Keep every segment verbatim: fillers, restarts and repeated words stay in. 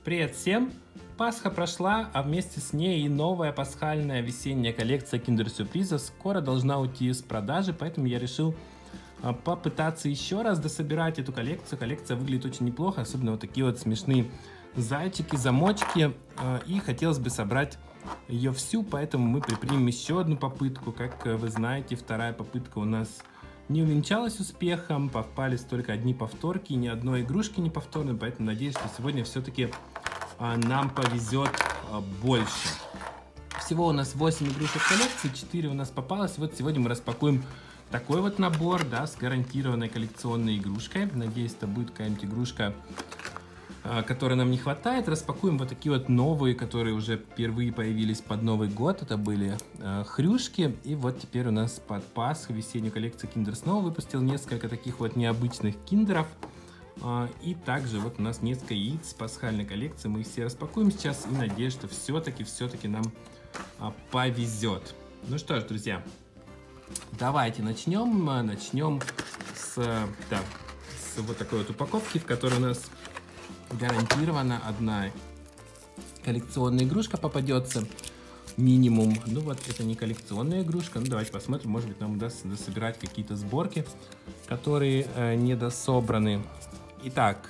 Привет всем! Пасха прошла, а вместе с ней и новая пасхальная весенняя коллекция киндер-сюрпризов скоро должна уйти из продажи, поэтому я решил а, попытаться еще раз дособирать эту коллекцию. Коллекция выглядит очень неплохо, особенно вот такие вот смешные зайчики, замочки, а, и хотелось бы собрать ее всю, поэтому мы предпримем еще одну попытку. Как вы знаете, вторая попытка у нас не увенчалась успехом, попались только одни повторки, ни одной игрушки не повторной, поэтому надеюсь, что сегодня все-таки а, нам повезет а, больше. Всего у нас восемь игрушек коллекции, четыре у нас попалось. Вот сегодня мы распакуем такой вот набор, да, с гарантированной коллекционной игрушкой. Надеюсь, это будет какая-нибудь игрушка, а, которой нам не хватает. Распакуем вот такие вот новые, которые уже впервые появились под Новый год. Это были а, хрюшки. И вот теперь у нас под Пасху весеннюю коллекцию Kinder снова выпустил несколько таких вот необычных киндеров. И также вот у нас несколько яиц пасхальной коллекции. Мы их все распакуем сейчас и надеюсь, что все-таки, все-таки нам а, повезет. Ну что ж, друзья, давайте начнем. Начнем с, да, с вот такой вот упаковки, в которой у нас гарантированно одна коллекционная игрушка попадется. Минимум. Ну вот, это не коллекционная игрушка. Ну давайте посмотрим, может быть нам удастся дособирать какие-то сборки, которые э, недособраны. Итак,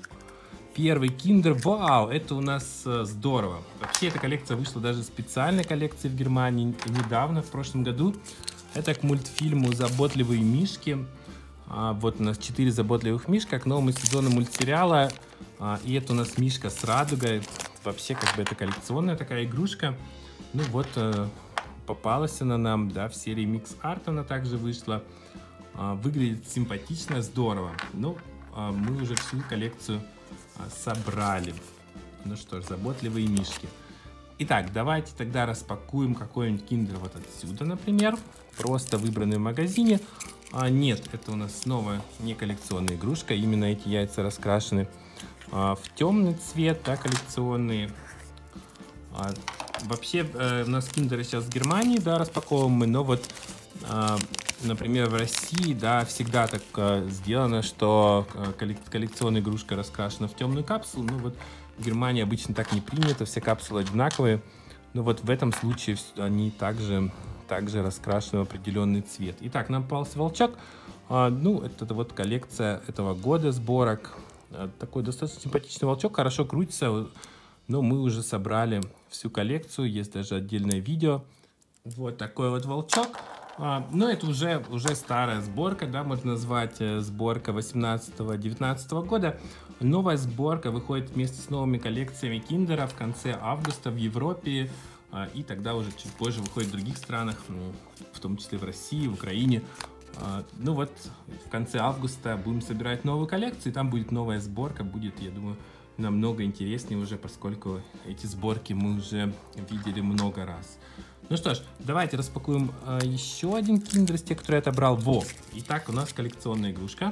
первый киндер. Вау, это у нас э, здорово. Вообще эта коллекция вышла даже специальной коллекции в Германии недавно, в прошлом году. Это к мультфильму «Заботливые мишки». А, вот у нас четыре заботливых мишка к новому сезону мультсериала. А, и это у нас мишка с радугой. Вообще как бы это коллекционная такая игрушка. Ну вот, э, попалась она нам, да, в серии Mix Art она также вышла. Э, выглядит симпатично, здорово. Ну, э, мы уже всю коллекцию э, собрали. Ну что ж, заботливые мишки. Итак, давайте тогда распакуем какой-нибудь киндер вот отсюда, например. Просто выбранный в магазине. А, нет, это у нас снова не коллекционная игрушка. Именно эти яйца раскрашены э, в темный цвет, да, коллекционные. А, Вообще, э, у нас киндеры сейчас в Германии, да, распаковываем мы, но вот, э, например, в России, да, всегда так э, сделано, что коллек коллекционная игрушка раскрашена в темную капсулу. Ну вот в Германии обычно так не принято, все капсулы одинаковые. Но вот в этом случае они также, также раскрашены в определенный цвет. Итак, нам попался волчок. Э, ну, это вот коллекция этого года сборок. Э, такой достаточно симпатичный волчок, хорошо крутится. Но мы уже собрали всю коллекцию, есть даже отдельное видео. Вот такой вот волчок. А, но это уже, уже старая сборка, да, можно назвать сборка восемнадцатого-девятнадцатого года. Новая сборка выходит вместе с новыми коллекциями киндера в конце августа в Европе. А, и тогда уже чуть позже выходит в других странах, ну, в том числе в России, в Украине. А, ну вот в конце августа будем собирать новую коллекцию, и там будет новая сборка, будет, я думаю, намного интереснее уже, поскольку эти сборки мы уже видели много раз. Ну что ж, давайте распакуем э, еще один киндер из тех, которые я отобрал. Во! Итак, у нас коллекционная игрушка.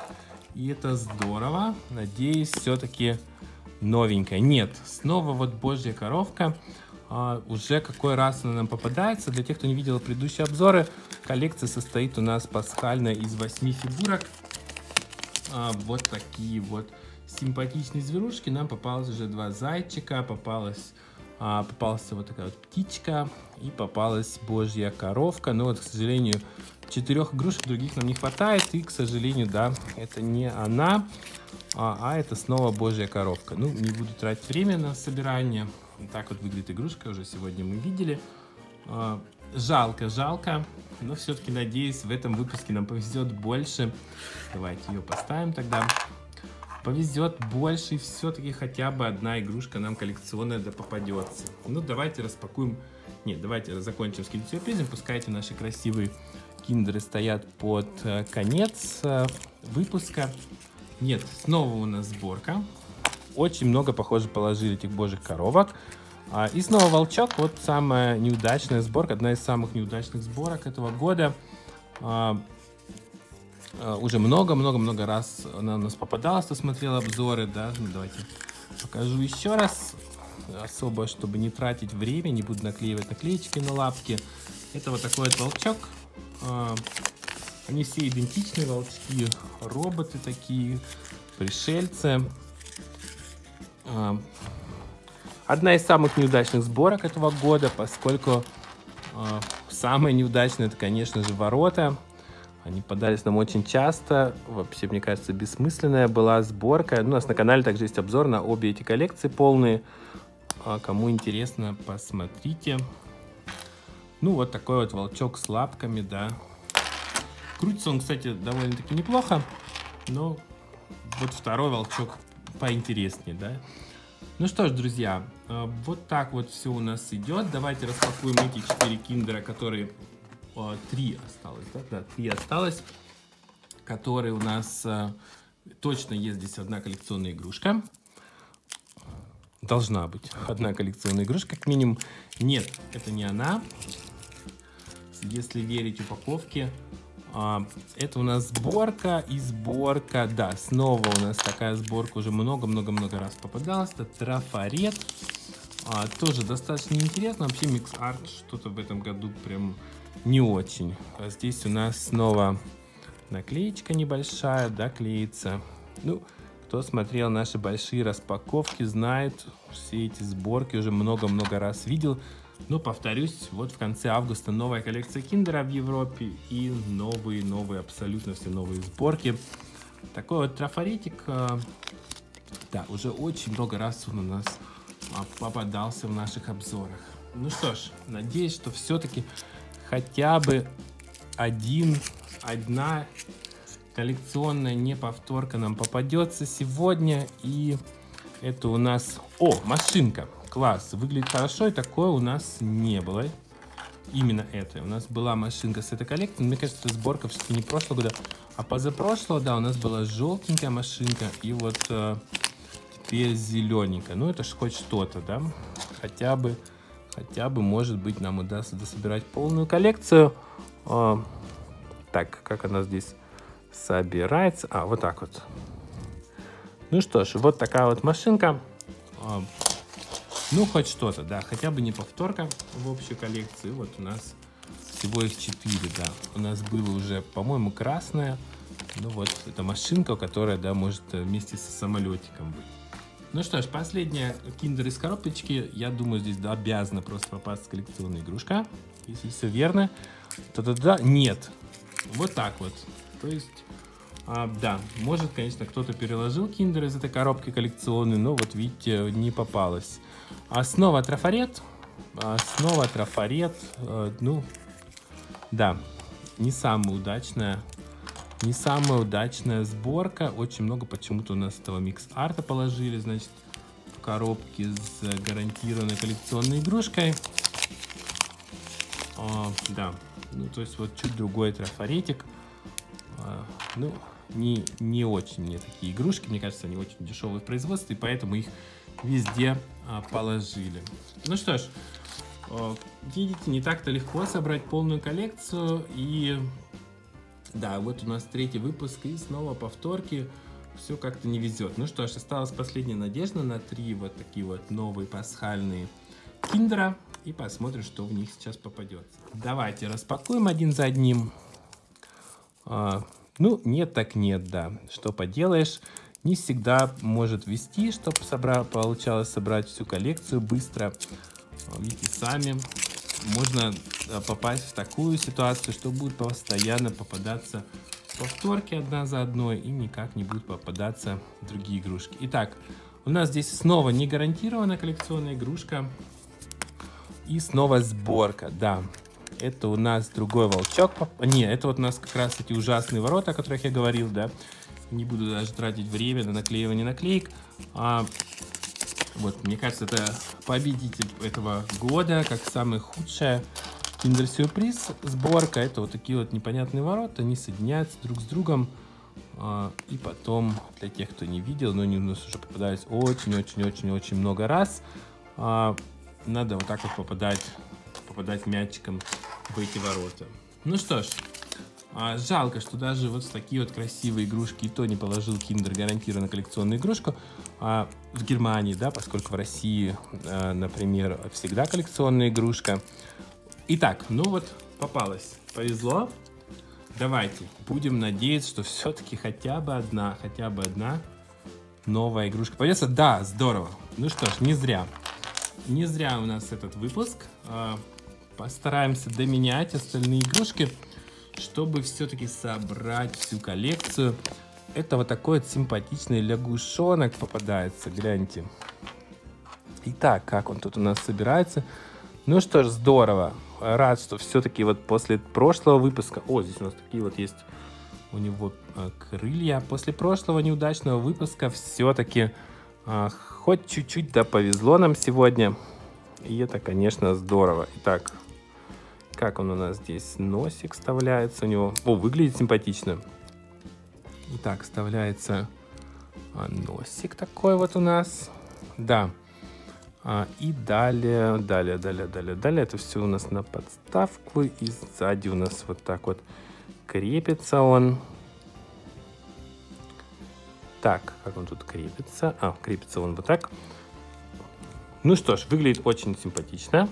И это здорово. Надеюсь, все-таки новенькая. Нет, снова вот божья коровка. Э, уже какой раз она нам попадается. Для тех, кто не видел предыдущие обзоры, коллекция состоит у нас пасхальная из восьми фигурок. Э, вот такие вот симпатичные зверушки. Нам попалось уже два зайчика, попалась, а, попалась вот такая вот птичка и попалась божья коровка. Но вот, к сожалению, четырех игрушек других нам не хватает. И, к сожалению, да, это не она, а, а это снова божья коровка. Ну, не буду тратить время на собирание. Так вот выглядит игрушка, уже сегодня мы видели. А, жалко, жалко. Но все-таки, надеюсь, в этом выпуске нам повезет больше. Давайте ее поставим тогда. Повезет больше, и все-таки хотя бы одна игрушка нам коллекционная да попадется. Ну, давайте распакуем. Нет, давайте закончим с киндер-сюрпризом. Пускай эти наши красивые киндеры стоят под э, конец э, выпуска. Нет, снова у нас сборка. Очень много, похоже, положили этих божьих коровок. А, и снова волчок. Вот самая неудачная сборка, одна из самых неудачных сборок этого года. А, Уже много-много-много раз она у нас попадалась, кто смотрел обзоры, да. Ну, давайте покажу еще раз, особо, чтобы не тратить время, не буду наклеивать наклеечки на лапки. Это вот такой вот волчок. Они все идентичные волчки, роботы такие, пришельцы. одна из самых неудачных сборок этого года, поскольку э, самое неудачное, это, конечно же, ворота. Они подались нам очень часто. Вообще, мне кажется, бессмысленная была сборка. У нас на канале также есть обзор на обе эти коллекции полные. Кому интересно, посмотрите. Ну, вот такой вот волчок с лапками, да. Крутится он, кстати, довольно-таки неплохо. Но вот второй волчок поинтереснее, да. Ну что ж, друзья, вот так вот все у нас идет. Давайте распакуем эти четыре киндера, которые... Три осталось, да? Да, три осталось. Которые у нас... Точно есть здесь одна коллекционная игрушка. Должна быть одна коллекционная игрушка, как минимум. Нет, это не она. Если верить упаковке, это у нас сборка и сборка. Да, снова у нас такая сборка уже много-много-много раз попадалась. Это трафарет. А, тоже достаточно интересно. Вообще микс-арт что-то в этом году прям не очень. А здесь у нас снова наклеечка небольшая, да, клеится. Ну, кто смотрел наши большие распаковки, знает, все эти сборки уже много-много раз видел. Но повторюсь, вот в конце августа новая коллекция киндера в Европе и новые-новые, абсолютно все новые сборки. Такой вот трафаретик, да, уже очень много раз он у нас попадался в наших обзорах. Ну что ж, надеюсь, что все-таки хотя бы один, одна коллекционная неповторка нам попадется сегодня. И это у нас... О, машинка! Класс! Выглядит хорошо, и такое у нас не было. Именно это. У нас была машинка с этой коллекцией. Мне кажется, это сборка все-таки не прошлого года, а позапрошлого. Да, у нас была желтенькая машинка, и вот э, теперь зелененькая. Ну, это ж хоть что-то, да? Хотя бы, хотя бы, может быть, нам удастся дособирать полную коллекцию. Э, так, как она здесь собирается? А, вот так вот. Ну что ж, вот такая вот машинка. Э, Ну, хоть что-то, да, хотя бы не повторка в общей коллекции. Вот у нас всего их четыре, да. У нас было уже, по-моему, красная. Ну вот, это машинка, которая, да, может вместе со самолетиком быть. Ну что ж, последняя киндер из коробочки. Я думаю, здесь, да, обязана просто попасться коллекционная игрушка. Если все верно, то да, нет. Вот так вот. То есть... А, да, может, конечно, кто-то переложил киндер из этой коробки коллекционной, но вот видите, не попалось. А снова трафарет, а снова трафарет, а, ну, да, не самая удачная, не самая удачная сборка. Очень много почему-то у нас этого микс-арта положили, значит, в коробке с гарантированной коллекционной игрушкой. А, да, ну, то есть вот чуть другой трафаретик, а, ну... Не, не очень мне такие игрушки, мне кажется, они очень дешевые в производстве, поэтому их везде а, положили. Ну что ж, а, видите, не так-то легко собрать полную коллекцию. И да, вот у нас третий выпуск, и снова повторки. Все как-то не везет. Ну что ж, осталась последняя надежда на три вот такие вот новые пасхальные киндера. И посмотрим, что в них сейчас попадется. Давайте распакуем один за одним. А, Ну, нет так нет, да. Что поделаешь, не всегда может вести, чтобы собра... получалось собрать всю коллекцию быстро. Видите, сами можно попасть в такую ситуацию, что будут постоянно попадаться повторки одна за одной, и никак не будут попадаться другие игрушки. Итак, у нас здесь снова не гарантированная коллекционная игрушка. И снова сборка, да. Это у нас другой волчок. Не, это вот у нас как раз эти ужасные ворота, о которых я говорил, да. Не буду даже тратить время на наклеивание наклеек. А, вот, мне кажется, это победитель этого года, как самая худшая киндер-сюрприз сборка. Это вот такие вот непонятные ворота, они соединяются друг с другом. А, и потом, для тех, кто не видел, но они у нас уже попадались очень-очень-очень-очень много раз. А, надо вот так вот попадать, попадать мячиком в эти ворота. Ну что ж, а, жалко, что даже вот такие вот красивые игрушки и то не положил киндер гарантированно коллекционную игрушку а, в Германии, да, поскольку в России, а, например, всегда коллекционная игрушка. Итак, ну вот попалась, повезло. Давайте будем надеяться, что все-таки хотя бы одна, хотя бы одна новая игрушка появится. Да, здорово. Ну что ж, не зря. не зря у нас этот выпуск. Постараемся доменять остальные игрушки, чтобы все-таки собрать всю коллекцию. Это вот такой вот симпатичный лягушонок попадается, гляньте. Итак, как он тут у нас собирается? Ну что ж, здорово. Рад, что все-таки вот после прошлого выпуска... О, здесь у нас такие вот есть у него а, крылья. После прошлого неудачного выпуска все-таки а, хоть чуть-чуть да повезло нам сегодня. И это, конечно, здорово. Итак, как он у нас здесь? Носик вставляется у него. О, выглядит симпатично. Итак, вставляется а, носик такой вот у нас. Да. А, и далее, далее, далее, далее, далее. Это все у нас на подставку. И сзади у нас вот так вот крепится он. Так, как он тут крепится? А, крепится он вот так. Ну что ж, выглядит очень симпатично.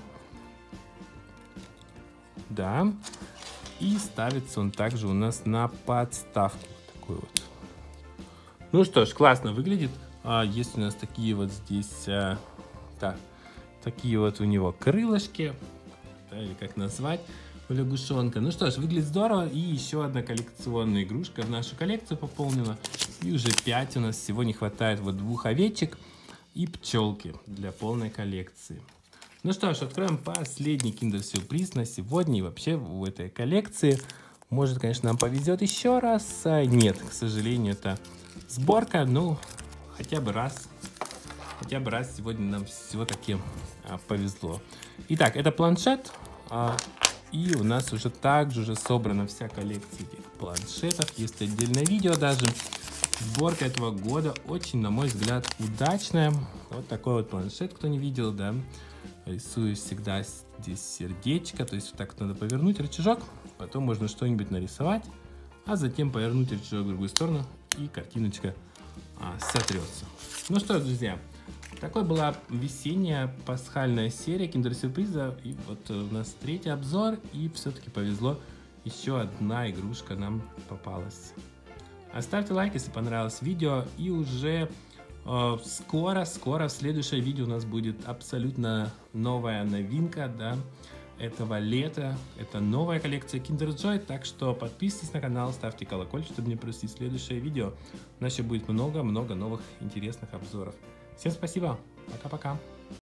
Да. И ставится он также у нас на подставку. Вот такой вот. Ну что ж, классно выглядит. А, есть у нас такие вот здесь... А, так, такие вот у него крылышки. Да, или как назвать у лягушонка. Ну что ж, выглядит здорово. И еще одна коллекционная игрушка в нашу коллекцию пополнена. И уже пять у нас всего не хватает. Вот двух овечек и пчелки для полной коллекции. Ну что ж, откроем последний киндер-сюрприз на сегодня и вообще в этой коллекции. Может, конечно, нам повезет еще раз. А нет, к сожалению, это сборка. Ну, хотя бы раз. Хотя бы раз сегодня нам все-таки а, повезло. Итак, это планшет. А, и у нас уже также уже собрана вся коллекция этих планшетов. Есть отдельное видео даже. Сборка этого года очень, на мой взгляд, удачная. Вот такой вот планшет, кто не видел, да. Рисую всегда здесь сердечко. То есть вот так надо повернуть рычажок. Потом можно что-нибудь нарисовать. А затем повернуть рычажок в другую сторону. И картиночка а, сотрется. Ну что ж, друзья. Такой была весенняя пасхальная серия киндер-сюрприза. И вот у нас третий обзор. И все-таки повезло. Еще одна игрушка нам попалась. Оставьте лайк, если понравилось видео. И уже э, скоро, скоро в следующее видео у нас будет абсолютно новая новинка, да, этого лета. Это новая коллекция Kinder Joy. Так что подписывайтесь на канал, ставьте колокольчик, чтобы не пропустить следующее видео. У нас еще будет много-много новых интересных обзоров. Всем спасибо. Пока-пока.